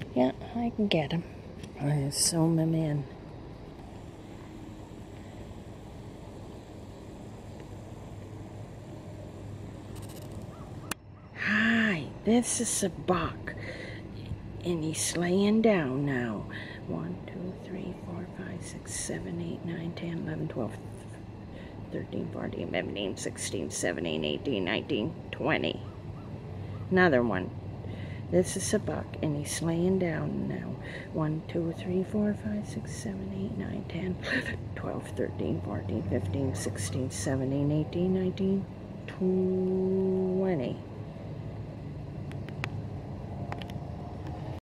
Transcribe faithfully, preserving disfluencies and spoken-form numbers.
Yeah, I can get him. I zoom him in. Hi, this is a buck. And he's laying down now. one, two, three, four, five, six, seven, eight, nine, ten, eleven, twelve, thirteen, fourteen, fifteen, sixteen, seventeen, eighteen, nineteen, twenty. Another one. This is a buck, and he's laying down now. one, two, three, four, five, six, seven, eight, nine, ten, eleven, twelve, thirteen, fourteen, fifteen, sixteen, seventeen, eighteen, nineteen, twenty.